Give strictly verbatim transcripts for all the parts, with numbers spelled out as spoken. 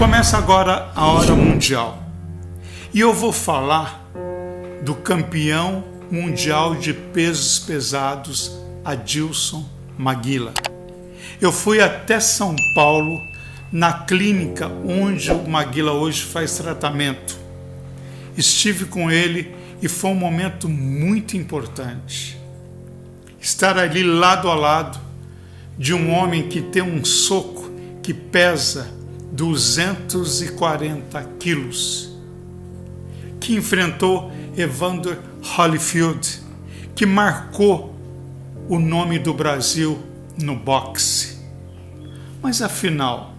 Começa agora a Hora Mundial e eu vou falar do campeão mundial de pesos pesados, Adilson Maguila. Eu fui até São Paulo, na clínica onde o Maguila hoje faz tratamento. Estive com ele e foi um momento muito importante. Estar ali lado a lado de um homem que tem um soco que pesa duzentos e quarenta quilos, que enfrentou Evander Holyfield, que marcou o nome do Brasil no boxe. Mas afinal,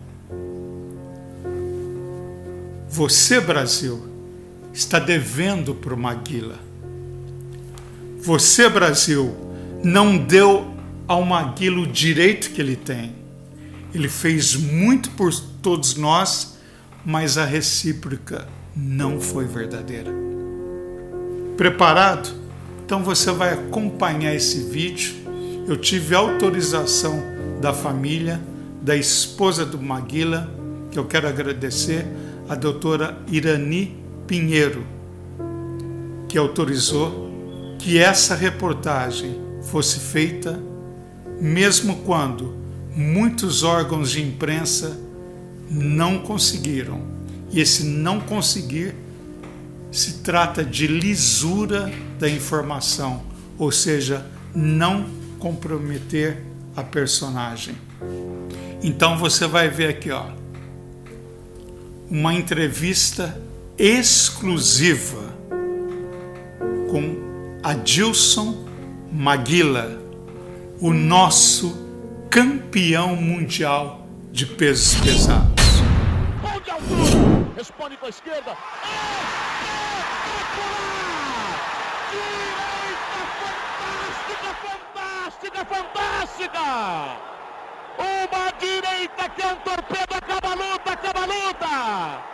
você, Brasil, está devendo para o Maguila. Você, Brasil, não deu ao Maguila o direito que ele tem. Ele fez muito por todos nós, mas a recíproca não foi verdadeira. Preparado? Então você vai acompanhar esse vídeo. Eu tive autorização da família, da esposa do Maguila, que eu quero agradecer, a doutora Irani Pinheiro, que autorizou que essa reportagem fosse feita, mesmo quando muitos órgãos de imprensa não conseguiram. E esse não conseguir se trata de lisura da informação, ou seja, não comprometer a personagem. Então você vai ver aqui, ó, uma entrevista exclusiva com Adilson Maguila, o nosso campeão mundial de pesos pesados. Onde é o Bruno? Responde com a esquerda. Direita fantástica, fantástica, fantástica! Uma direita que é um torpedo, acaba a luta, acaba a luta!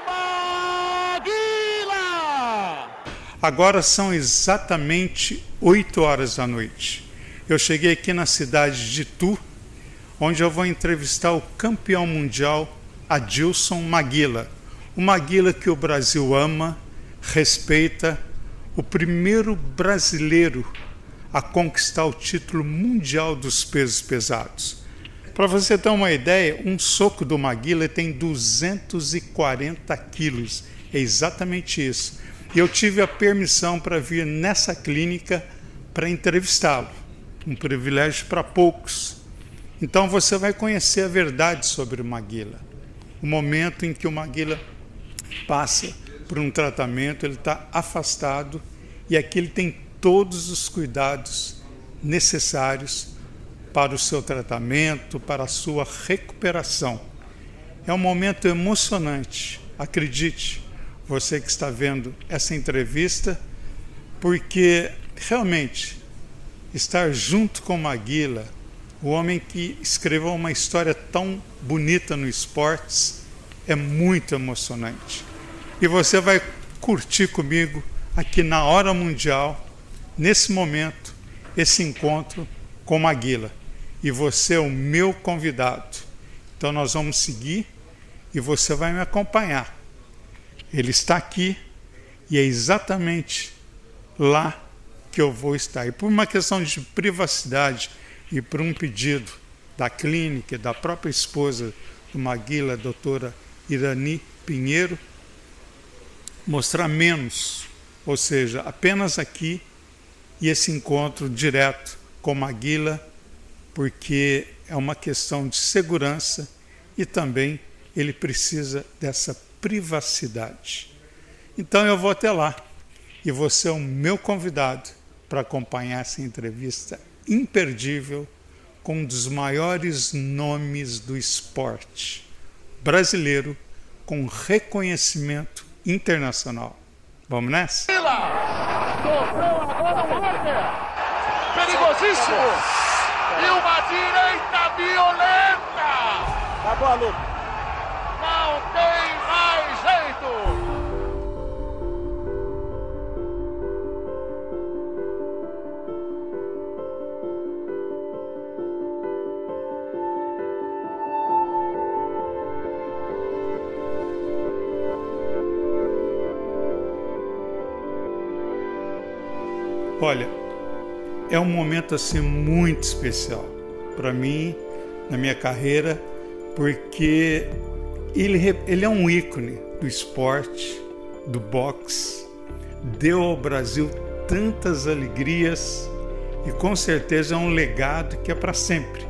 Maguila! Agora são exatamente oito horas da noite. Eu cheguei aqui na cidade de Itu, onde eu vou entrevistar o campeão mundial Adilson Maguila. O Maguila que o Brasil ama, respeita, o primeiro brasileiro a conquistar o título mundial dos pesos pesados. Para você ter uma ideia, um soco do Maguila tem duzentos e quarenta quilos. É exatamente isso. E eu tive a permissão para vir nessa clínica para entrevistá-lo. Um privilégio para poucos. Então você vai conhecer a verdade sobre o Maguila. O momento em que o Maguila passa por um tratamento, ele está afastado e aqui ele tem todos os cuidados necessários para o seu tratamento, para a sua recuperação. É um momento emocionante, acredite, você que está vendo essa entrevista, porque realmente estar junto com o Maguila, o homem que escreveu uma história tão bonita no esportes, é muito emocionante. E você vai curtir comigo aqui na Hora Mundial, nesse momento, esse encontro com o Maguila. E você é o meu convidado. Então nós vamos seguir e você vai me acompanhar. Ele está aqui e é exatamente lá que eu vou estar. E por uma questão de privacidade e por um pedido da clínica e da própria esposa do Maguila, a doutora Irani Pinheiro, mostrar menos, ou seja, apenas aqui e esse encontro direto com Maguila, porque é uma questão de segurança e também ele precisa dessa privacidade. Então eu vou até lá e você é o meu convidado para acompanhar essa entrevista imperdível com um dos maiores nomes do esporte brasileiro com reconhecimento internacional. Vamos nessa? Sofreu agora o Walker. Perigosíssimo. E uma direita violenta. Acabou a luta. Não tem mais jeito. Olha, é um momento assim muito especial para mim, na minha carreira, porque ele, ele é um ícone do esporte, do boxe, deu ao Brasil tantas alegrias e com certeza é um legado que é para sempre.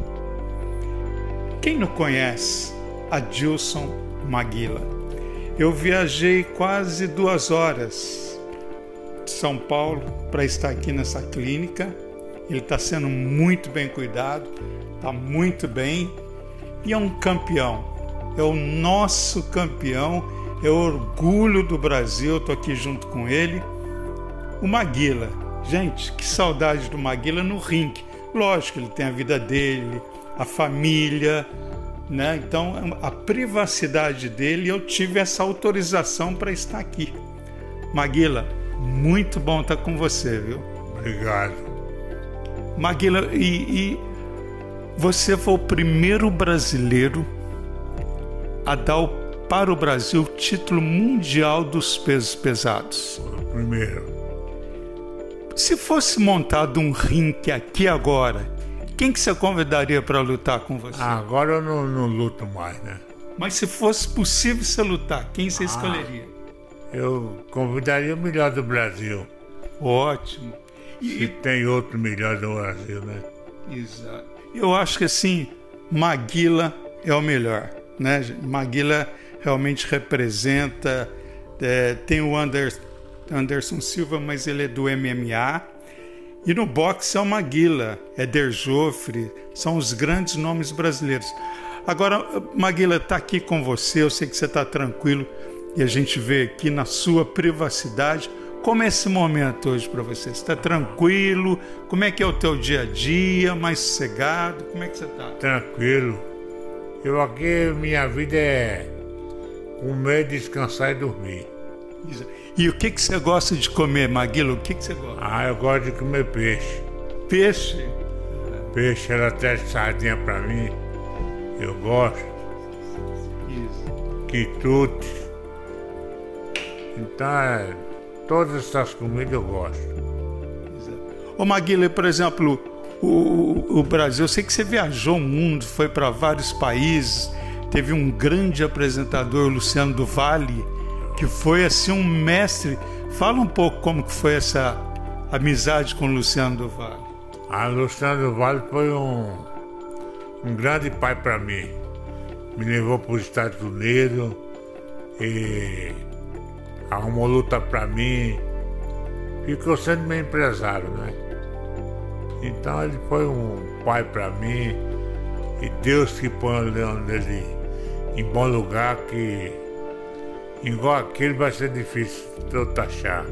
Quem não conhece Adilson Maguila? Eu viajei quase duas horas de São Paulo para estar aqui nessa clínica. Ele está sendo muito bem cuidado, está muito bem e é um campeão. É o nosso campeão, é o orgulho do Brasil. Estou aqui junto com ele. O Maguila, gente, que saudade do Maguila no ringue. Lógico, ele tem a vida dele, a família, né? Então, a privacidade dele, eu tive essa autorização para estar aqui. Maguila, muito bom estar com você, viu? Obrigado. Maguila, e, e você foi o primeiro brasileiro a dar o, para o Brasil o título mundial dos pesos pesados. Foi o primeiro. Se fosse montado um ringue aqui agora, quem que você convidaria para lutar com você? Ah, agora eu não, não luto mais, né? Mas se fosse possível você lutar, quem você ah, escolheria? Eu convidaria o melhor do Brasil. Ótimo. E se tem outro melhor do Brasil, né? Exato. Eu acho que assim, Maguila é o melhor, né? Maguila realmente representa, é, tem o Anderson, Anderson Silva, mas ele é do M M A. E no boxe é o Maguila, é Der Joffre, são os grandes nomes brasileiros. Agora, Maguila está aqui com você, eu sei que você está tranquilo e a gente vê aqui na sua privacidade. Como é esse momento hoje para você? Você está tranquilo? Como é que é o teu dia a dia? Mais sossegado? Como é que você está? Tranquilo. Eu aqui, minha vida é comer, descansar e dormir. E o que, que você gosta de comer, Maguila? O que, que você gosta? Ah, eu gosto de comer peixe. Peixe? Peixe, ela traz sardinha pra mim. Eu gosto. Isso. Quitute. Então, é, todas essas comidas eu gosto. Ô Maguila, por exemplo, o, o Brasil, eu sei que você viajou o mundo, foi para vários países, teve um grande apresentador, Luciano do Vale, que foi assim um mestre. Fala um pouco como que foi essa amizade com o Luciano do Vale. Ah, Luciano do Vale foi um, um grande pai para mim. Me levou para os Estados Unidos e arrumou luta para mim. Ficou sendo meu empresário, né? Então ele foi um pai para mim e Deus que põe ele em bom lugar, que igual aquele vai ser difícil de eu taxar.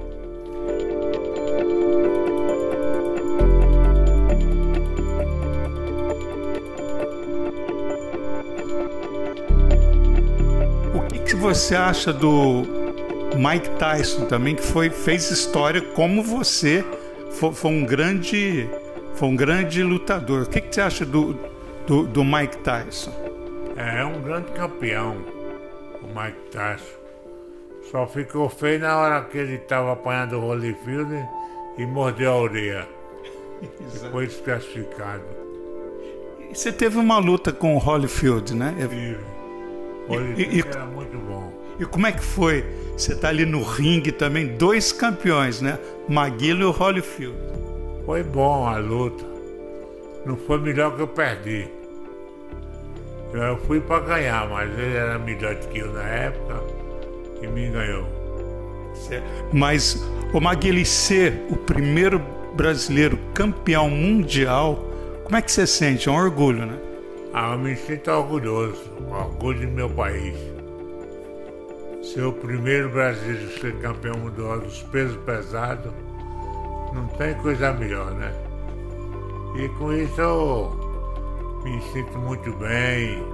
O que, que você acha do Mike Tyson também, que foi, fez história como você, foi, foi um grande, foi um grande lutador. O que, que você acha do, do, do Mike Tyson? É um grande campeão. O Mike Tyson só ficou feio na hora que ele estava apanhando o Holyfield e mordeu a orelha. Foi desclassificado. E você teve uma luta com o Holyfield, né? Tive. O Holyfield e, e, era muito bom. E como é que foi? Você está ali no ringue também, dois campeões, né? Maguila e o Holyfield. Foi bom a luta. Não foi melhor que eu perdi. Eu fui para ganhar, mas ele era melhor do que eu na época e me ganhou. Certo. Mas o Maguila, ser o primeiro brasileiro campeão mundial, como é que você sente? É um orgulho, né? Ah, eu me sinto orgulhoso, orgulho do meu país. Ser o primeiro brasileiro a ser campeão mundial dos pesos pesados, não tem coisa melhor, né? E com isso eu me sinto muito bem,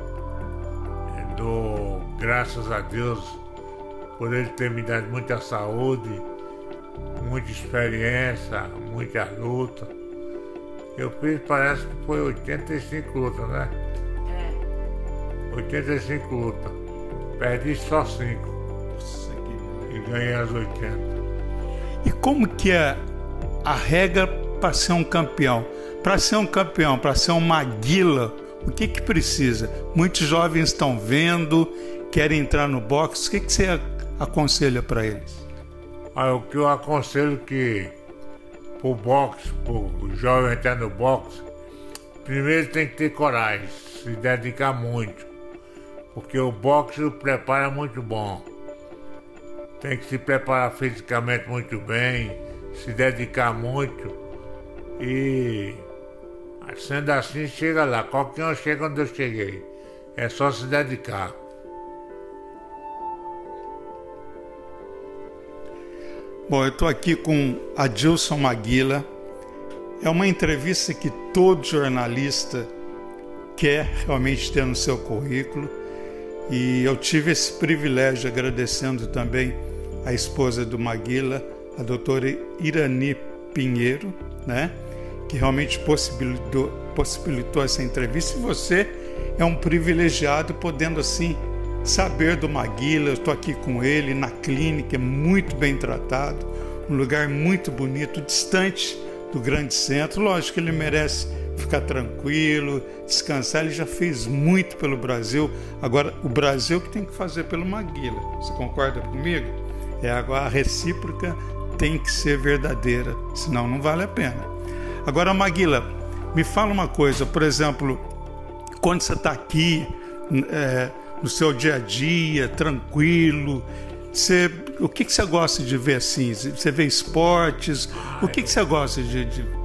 dou graças a Deus por ele ter me dado muita saúde, muita experiência, muita luta. Eu fiz, parece que foi oitenta e cinco lutas, né? É. oitenta e cinco lutas. Perdi só cinco. E ganhei as oitenta. E como que é a regra para ser um campeão. Para ser um campeão, para ser um Maguila, o que que precisa? Muitos jovens estão vendo, querem entrar no boxe. O que que você aconselha para eles? Ah, o que eu aconselho que pro boxe, pro jovem entrar no boxe, primeiro tem que ter coragem, se dedicar muito, porque o boxe o preparo é muito bom. Tem que se preparar fisicamente muito bem, se dedicar muito e sendo assim chega lá. Qualquer um chega onde eu cheguei. É só se dedicar. Bom, eu estou aqui com Adilson Maguila. É uma entrevista que todo jornalista quer realmente ter no seu currículo. E eu tive esse privilégio, agradecendo também a esposa do Maguila, a doutora Irani Pinheiro, né, que realmente possibilitou, possibilitou essa entrevista. E você é um privilegiado, podendo assim saber do Maguila. Eu estou aqui com ele na clínica, muito bem tratado, um lugar muito bonito, distante do grande centro. Lógico que ele merece ficar tranquilo, descansar. Ele já fez muito pelo Brasil. Agora, o Brasil que tem que fazer pelo Maguila. Você concorda comigo? É, agora a recíproca tem que ser verdadeira, senão não vale a pena. Agora, Maguila, me fala uma coisa, por exemplo, quando você está aqui é, no seu dia a dia, tranquilo, você, o que, que você gosta de ver assim? Você vê esportes? O que, que você gosta de, de